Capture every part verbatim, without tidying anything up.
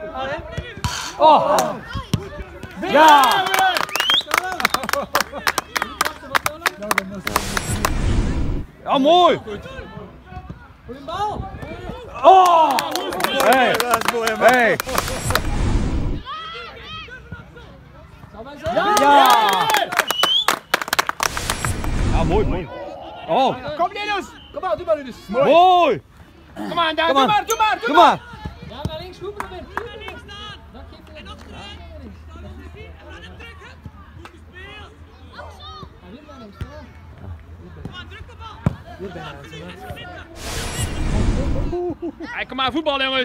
Oh! Ja! Ja, mooi! Goeie bal! Oh! Hey! Hey! Ja! Ja! Ja, mooi, mooi. Oh! Kom Linus! Kom maar, doe maar Linus! Mooi! Kom aan, daar, Kom doe aan. maar, doe maar, doe Kom maar! maar! Ja, naar links, goed Robin! Naar links staan! Dan geef je links. Ja, links. Ja, weer naar links, ja. Weer bijna aan Hey, kom maar, voetbal jongens!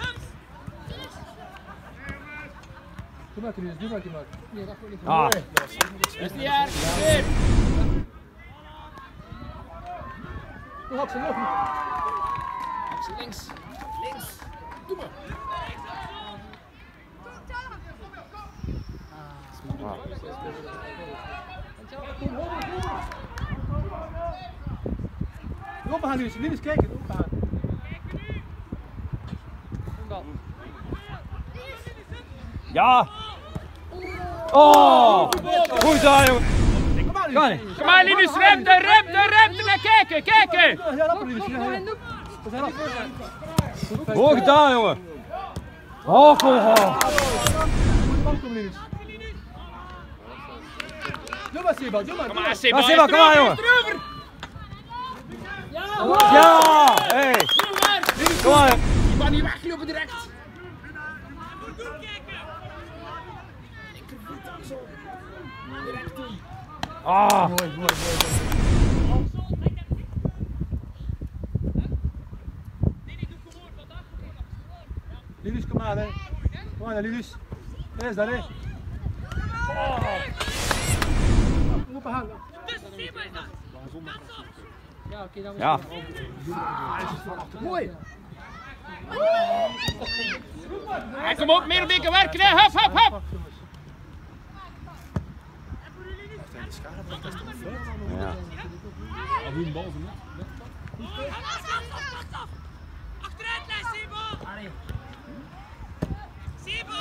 Doe maar Linus, doe maar, doe maar. Nee, dat wordt niet Ah. Is die jaar? Weer! Nog op zijn nog. Links! Links! Doe maar! Op gaan Linus, Linus kijken, op gaan. Ja! Oh! Goed daar, jongen! Kom maar Kan Linus! niet. Kom maar Linus, rem de rem de rem de kijken, kijken! Ja, rapper Linus, ja, ja. We zijn op. Mooi gedaan, jongen! Oh, kom op! Kom Linus. Doe maar Seba, doe maar. Kom maar Ja, Seba, Seba, kom maar, jongen! Ja! Hey! Kom maar! Je kan niet weglopen direct! Ah! Mooi, mooi, mooi. Linus, kom aan hè. Kom aan Linus. Daar is daar hè. Op haar. Ja, oké, dan Ja! mooi. Hey, kom op, meer op dikke werken, hè! Hop, hop, hop! Ja. Achteruit, Sebo! Sebo!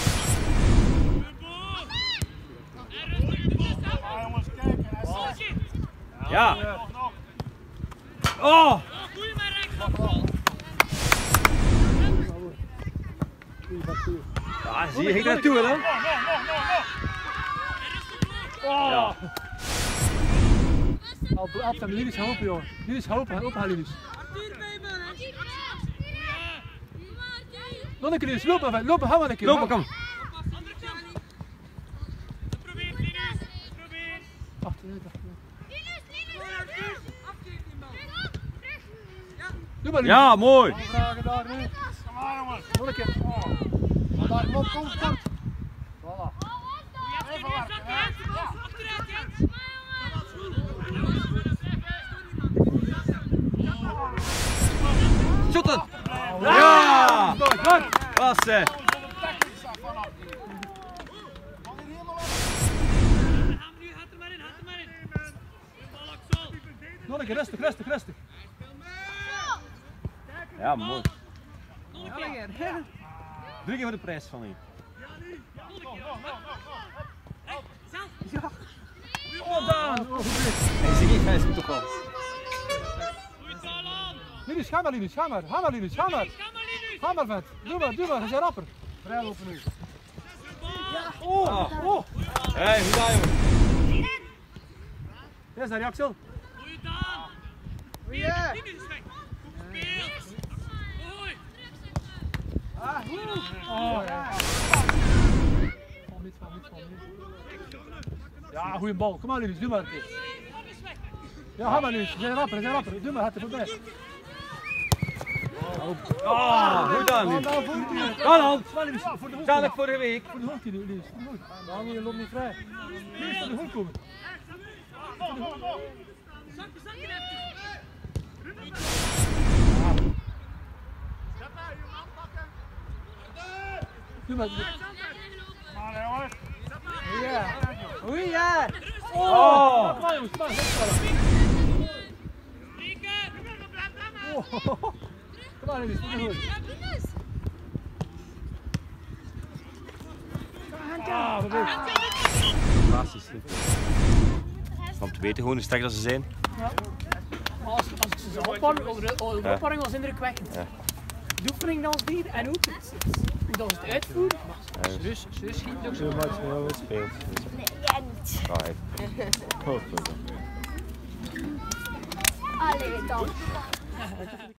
Ja! Oh! Goeie maar recht! Ja, zie je, ik naartoe hè? Ja. Op, op, Linus, helpen joh. Linus, helpen, op haar Linus. Nog een keer Linus, loop maar, loop maar, hou maar een keer. Loop maar, kom! Probeer, Linus! Probeer! Achteruit, achteruit. Doe maar Linus. Ja, mooi! Vragen daar nu. Nog een keer. Daar, kom, kom, kom. Voilà. Shotten! Ja! Goed, goed. Klasse! Nog een keer, rustig, rustig, rustig. Ja, mooi. Drie keer voor de prijs van hier. Oh, Daan. Oh, goed. Hij zegt niet, hij is toch wel. Linus, ga maar Linus, ga maar. Ga maar Linus, ga maar. Ga maar vent. Doe maar, doe maar, hij is rapper. Vrij lopen nu. Oh, oh. Hé, hey, hoe daar jongen? Ja, is daar die Axel? Goeie Daan! Linus is weg! Goed gespeeld! Mooi! Oh, ja. Val niet, val niet, val niet. Ja, goeie bal. Kom maar Linus, doe maar een keer. Ja, ga maar Linus, hij is rapper, hij is rapper. Doe maar, het er voorbij. Ah, goed aan nu. Nou, voor de Kan hand. Voor de hoek. Kan ik vorige week. Voor de hoek, Linus. Voor de hoek. Dan je loopt niet vrij. Linus, voor de hoek komen. Zakken, zakken even! Doe maar. Ja. Oei, ja. Oh! Kom maar jongens, kom maar. Oh. Kom maar Linus, voor de hoek. Ah, wat is Fantastisch. Om te weten gewoon hoe sterk dat ze zijn. Ja. Als, als ik ze zou opwarmen, over de, over de Ja. opwarming was indrukwekkend. Ja. De oefening dat was hier en ook het, hoe dat ze het uitvoeren. Zus, zus schiet ook zo zo. much, ja, wat Speelt. Nee, jij niet. Ah, hij- Oh, Allee, dan.